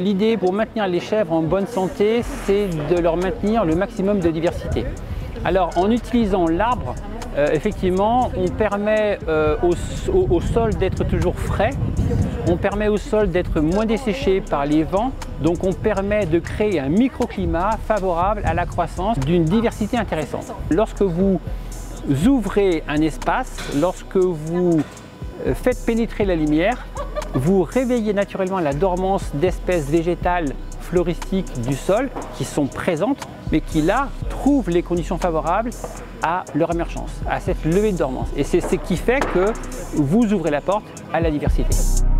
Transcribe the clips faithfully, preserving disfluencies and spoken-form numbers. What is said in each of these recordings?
l'idée pour maintenir les chèvres en bonne santé, c'est de leur maintenir le maximum de diversité. Alors en utilisant l'arbre, euh, effectivement, on permet euh, au, au, au sol d'être toujours frais, on permet au sol d'être moins desséché par les vents, donc on permet de créer un microclimat favorable à la croissance d'une diversité intéressante. Lorsque vous ouvrez un espace, lorsque vous faites pénétrer la lumière, vous réveillez naturellement la dormance d'espèces végétales floristiques du sol qui sont présentes, mais qui là trouvent les conditions favorables à leur émergence, à cette levée de dormance. Et c'est ce qui fait que vous ouvrez la porte à la diversité.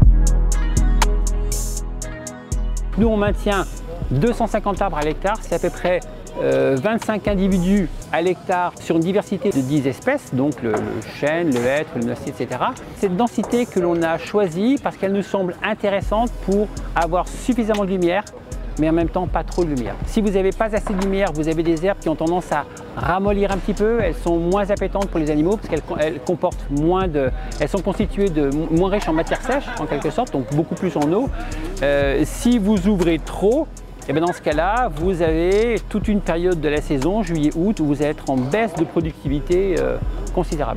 Nous, on maintient deux cent cinquante arbres à l'hectare, c'est à peu près euh, vingt-cinq individus à l'hectare sur une diversité de dix espèces, donc le, le chêne, le hêtre, le noisetier, et cetera. Cette densité que l'on a choisie parce qu'elle nous semble intéressante pour avoir suffisamment de lumière, mais en même temps pas trop de lumière. Si vous n'avez pas assez de lumière, vous avez des herbes qui ont tendance à ramollir un petit peu, elles sont moins appétantes pour les animaux parce qu'elles comportent moins de... elles sont constituées de moins riches en matière sèche en quelque sorte, donc beaucoup plus en eau. Euh, si vous ouvrez trop, et bien dans ce cas-là, vous avez toute une période de la saison, juillet-août, où vous allez être en baisse de productivité euh, considérable.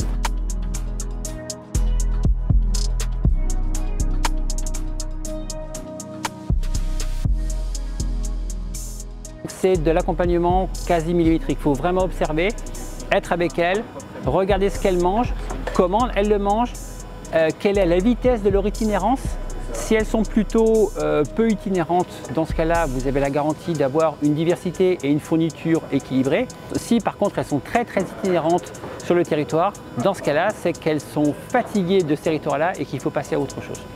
C'est de l'accompagnement quasi millimétrique. Il faut vraiment observer, être avec elles, regarder ce qu'elles mangent, comment elles le mangent, euh, quelle est la vitesse de leur itinérance. Si elles sont plutôt euh, peu itinérantes, dans ce cas-là, vous avez la garantie d'avoir une diversité et une fourniture équilibrée. Si par contre elles sont très très itinérantes sur le territoire, dans ce cas-là, c'est qu'elles sont fatiguées de ce territoire-là et qu'il faut passer à autre chose.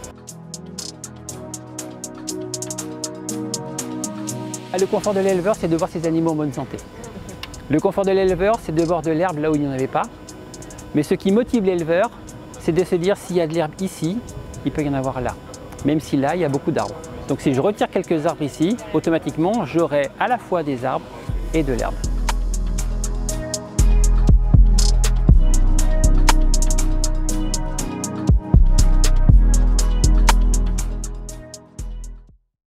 Le confort de l'éleveur, c'est de voir ses animaux en bonne santé. Le confort de l'éleveur, c'est de voir de l'herbe là où il n'y en avait pas. Mais ce qui motive l'éleveur, c'est de se dire s'il y a de l'herbe ici, il peut y en avoir là. Même si là, il y a beaucoup d'arbres. Donc si je retire quelques arbres ici, automatiquement, j'aurai à la fois des arbres et de l'herbe.